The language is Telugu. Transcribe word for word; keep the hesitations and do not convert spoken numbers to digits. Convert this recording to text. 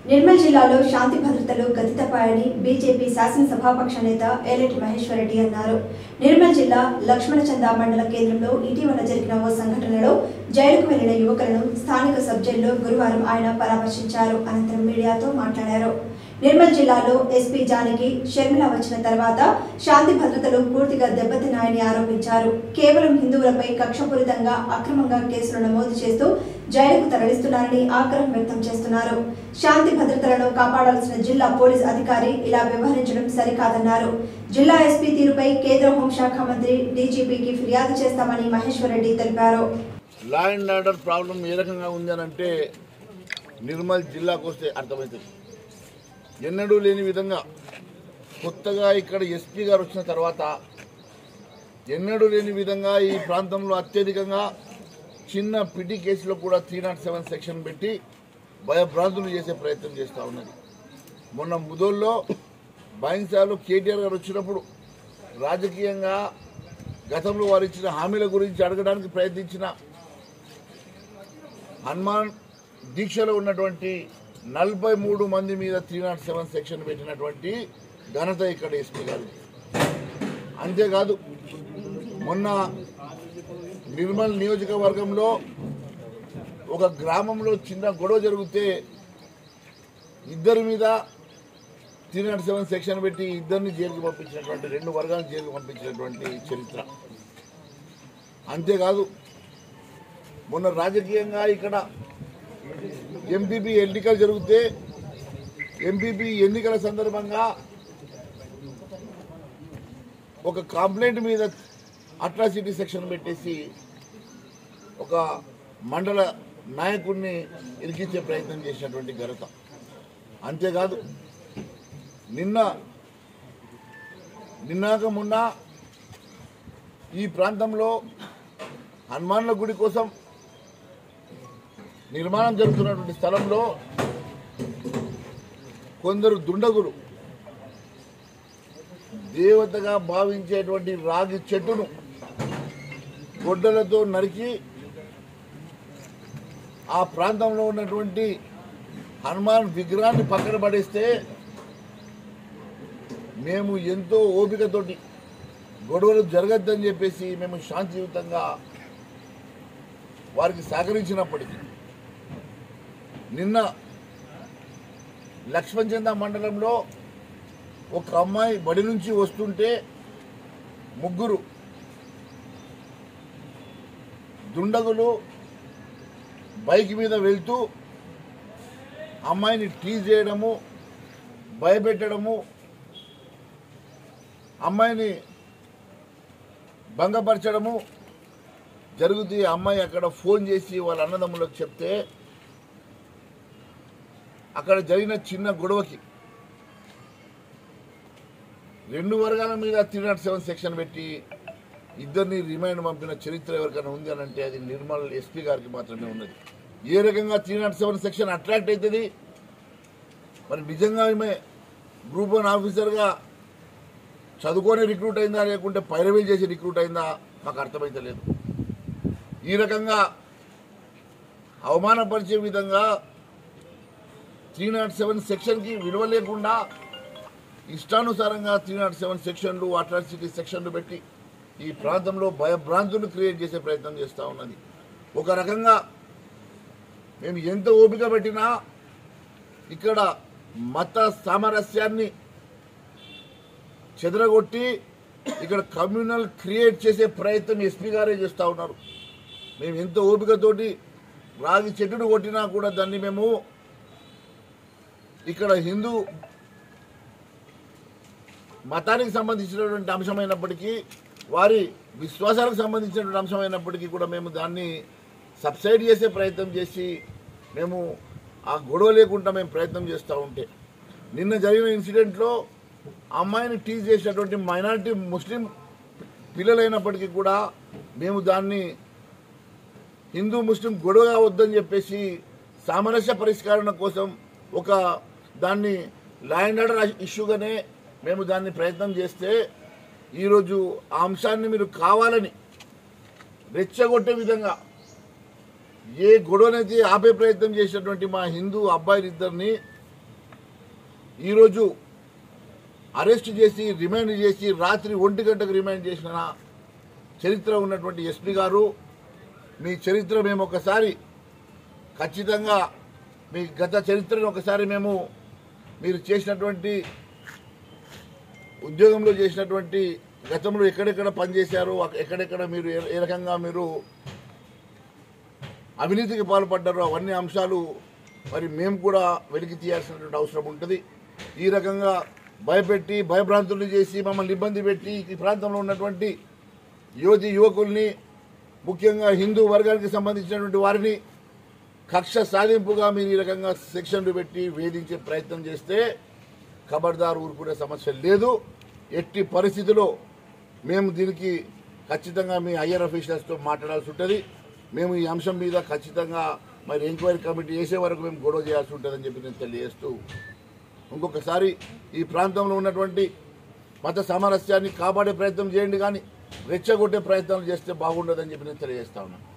నిర్మల్ జిల్లాలో శాంతి భద్రతలు గతితపాయని బీజేపీ శాసనసభాపక్ష నేత ఏలేటి మహేశ్వర్ రెడ్డి అన్నారు. నిర్మల్ జిల్లా లక్ష్మణచంద మండల కేంద్రంలో ఇటీవల జరిగిన ఓ సంఘటనలో జైలుకు వెళ్లిన యువకులను స్థానిక సబ్ జైల్లో గురువారం ఆయన పరామర్శించారు. అనంతరం మీడియాతో మాట్లాడారు. నిర్మల్ జిల్లాలో ఎస్పీ జానకి షర్మిల వచ్చిన తర్వాత శాంతి భద్రతలు పూర్తిగా దెబ్బతిన్నాయని ఆరోపించారు. కేవలం హిందువులపై కక్షపూరితంగా అక్రమంగా కేసులు నమోదు చేస్తూ జైలుకు తరలిస్తున్నారని ఆగ్రహం వ్యక్తం చేస్తున్నారు. శాంతి భద్రతలను కాపాడాల్సిన జిల్లా పోలీస్ అధికారి ఇలా వ్యవహరించడం సరికాదన్నారు. జిల్లా ఎస్పీ తీరుపై కేంద్ర హోంశాఖ మంత్రి డీజీపీకి ఫిర్యాదు చేస్తామని మహేశ్వర్ రెడ్డి తెలిపారు. లా అండ్ ఆర్డర్ ప్రాబ్లం ఏ రకంగా ఉందనంటే నిర్మల్ జిల్లాకు వస్తే అర్థమవుతుంది. ఎన్నడూ లేని విధంగా కొత్తగా ఇక్కడ ఎస్పీ గారు వచ్చిన తర్వాత ఎన్నడూ లేని విధంగా ఈ ప్రాంతంలో అత్యధికంగా చిన్న పిటి కేసులో కూడా త్రీ నాట్ సెవెన్ సెక్షన్ పెట్టి భయభ్రాంతులు చేసే ప్రయత్నం చేస్తూ ఉన్నది. మొన్న ముదోల్లో బైన్సాలో కేటీఆర్ గారు వచ్చినప్పుడు రాజకీయంగా గతంలో వారు ఇచ్చిన హామీల గురించి అడగడానికి ప్రయత్నించిన హనుమాన్ దీక్షలో ఉన్నటువంటి నలభై మూడు మంది మీద త్రీ నాట్ సెవెన్ సెక్షన్ పెట్టినటువంటి ఘనత ఇక్కడ ఎస్పీ గారు. అంతేకాదు మొన్న నిర్మల్ నియోజకవర్గంలో ఒక గ్రామంలో చిన్న గొడవ జరిగితే ఇద్దరి మీద త్రీ నాట్ సెవెన్ సెక్షన్ పెట్టి ఇద్దరిని జైలుకి పంపించినటువంటి రెండు వర్గాలను జైలుకి పంపించినటువంటి చరిత్ర. అంతేకాదు మొన్న రాజకీయంగా ఇక్కడ ఎంపీపీ ఎన్నికలు జరిగితే ఎంపీపీ ఎన్నికల సందర్భంగా ఒక కంప్లైంట్ మీద అట్రాసిటీ సెక్షన్ పెట్టేసి ఒక మండల నాయకుడిని ఇరికించే ప్రయత్నం చేసినటువంటి ఘనత. అంతేకాదు నిన్న నిన్నాక మొన్న ఈ ప్రాంతంలో హనుమాన్ల గుడి కోసం నిర్మాణం జరుగుతున్నటువంటి స్థలంలో కొందరు దుండగులు దేవతగా భావించేటువంటి రాగి చెట్టును గొడ్డలతో నరికి ఆ ప్రాంతంలో ఉన్నటువంటి హనుమాన్ విగ్రహాన్ని పక్కన పడేస్తే మేము ఎంతో ఓపికతోటి గొడవలు జరగద్దని చెప్పేసి మేము శాంతియుతంగా వారికి సహకరించినప్పటికీ నిన్న లక్ష్మణచంద మండలంలో ఒక అమ్మాయి బడి నుంచి వస్తుంటే ముగ్గురు దుండగులు బైక్ మీద వెళ్తూ అమ్మాయిని టీజ్ చేయడము, భయపెట్టడము, అమ్మాయిని భంగపరచడము జరుగుతూ అమ్మాయి అక్కడ ఫోన్ చేసి వాళ్ళ అన్నదమ్ములకు చెప్తే అక్కడ జరిగిన చిన్న గొడవకి రెండు వర్గాల మీద త్రీ నాట్ సెవెన్ సెక్షన్ పెట్టి ఇద్దరిని రిమైండ్ పంపిన చరిత్ర ఎవరికైనా ఉంది అని అంటే అది నిర్మల్ ఎస్పీ గారికి మాత్రమే ఉన్నది. ఏ రకంగా three not seven section attract అవుతుంది? మరి నిజంగా ఈమె గ్రూప్ వన్ ఆఫీసర్గా చదువుకొని రిక్రూట్ అయిందా లేకుంటే పైరవీలు చేసి రిక్రూట్ అయిందా మాకు అర్థమైతే లేదు. ఈ రకంగా అవమానపరిచే విధంగా త్రీ నాట్ సెవెన్ సెక్షన్కి విలువ లేకుండా ఇష్టానుసారంగా త్రీ నాట్ సెవెన్ సెక్షన్లు అట్రాసిటీ సెక్షన్లు పెట్టి ఈ ప్రాంతంలో భయభ్రాంతులు క్రియేట్ చేసే ప్రయత్నం చేస్తూ ఉన్నది. ఒక రకంగా మేము ఎంత ఓపిక పెట్టినా ఇక్కడ మత సామరస్యాన్ని చెదరగొట్టి ఇక్కడ కమ్యూనల్ క్రియేట్ చేసే ప్రయత్నం ఎస్పీ గారే చేస్తూ ఉన్నారు. మేము ఎంత ఓపికతోటి రాగి చెట్టును కొట్టినా కూడా దాన్ని మేము ఇక్కడ హిందూ మతానికి సంబంధించినటువంటి అంశమైనప్పటికీ వారి విశ్వాసాలకు సంబంధించినటువంటి అంశమైనప్పటికీ కూడా మేము దాన్ని సబ్సైడ్ చేసే ప్రయత్నం చేసి మేము ఆ గొడవ లేకుండా మేము ప్రయత్నం చేస్తూ ఉంటే నిన్న జరిగిన ఇన్సిడెంట్లో అమ్మాయిని టీజ్ చేసినటువంటి మైనారిటీ ముస్లిం పిల్లలైనప్పటికీ కూడా మేము దాన్ని హిందూ ముస్లిం గొడవ వద్దని చెప్పేసి సామరస్య పరిష్కారం కోసం ఒక దాన్ని లా అండ్ ఆర్డర్ ఇష్యూగానే మేము దాన్ని ప్రయత్నం చేస్తే ఈరోజు ఆ అంశాన్ని మీరు కావాలని రెచ్చగొట్టే విధంగా ఏ గొడవనైతే ఆపే ప్రయత్నం చేసినటువంటి మా హిందూ అబ్బాయిలిద్దరిని ఈరోజు అరెస్ట్ చేసి రిమాండ్ చేసి రాత్రి ఒంటి గంటకు రిమాండ్ చేసిన చరిత్ర ఉన్నటువంటి ఎస్పీ గారు, మీ చరిత్ర మేము ఒకసారి ఖచ్చితంగా మీ గత చరిత్రను ఒకసారి మేము మీరు చేసినటువంటి ఉద్యోగంలో చేసినటువంటి గతంలో ఎక్కడెక్కడ పనిచేశారు, ఎక్కడెక్కడ మీరు ఏ రకంగా మీరు అవినీతికి పాల్పడ్డారో అవన్నీ అంశాలు మరి మేము కూడా వెలికి తీయాల్సినటువంటి అవసరం ఉంటుంది. ఈ రకంగా భయపెట్టి భయభ్రాంతులు చేసి మమ్మల్ని ఇబ్బంది పెట్టి ఈ ప్రాంతంలో ఉన్నటువంటి యువతి యువకుల్ని ముఖ్యంగా హిందూ వర్గానికి సంబంధించినటువంటి వారిని కక్ష సాధింపుగా మీరు ఈ రకంగా సెక్షన్లు పెట్టి వేధించే ప్రయత్నం చేస్తే ఖబర్దార్ ఊరుకునే సమస్య లేదు. ఎట్టి పరిస్థితిలో మేము దీనికి ఖచ్చితంగా మీ హయ్యర్ అఫీషియల్స్తో మాట్లాడాల్సి ఉంటుంది. మేము ఈ అంశం మీద ఖచ్చితంగా మరి ఎంక్వైరీ కమిటీ వేసే వరకు మేము గొడవ చేయాల్సి ఉంటుందని చెప్పి నేను తెలియజేస్తూ ఇంకొకసారి ఈ ప్రాంతంలో ఉన్నటువంటి మత సామరస్యాన్ని కాపాడే ప్రయత్నం చేయండి, కానీ రెచ్చగొట్టే ప్రయత్నాలు చేస్తే బాగుండదని చెప్పి నేను తెలియజేస్తా ఉన్నాను.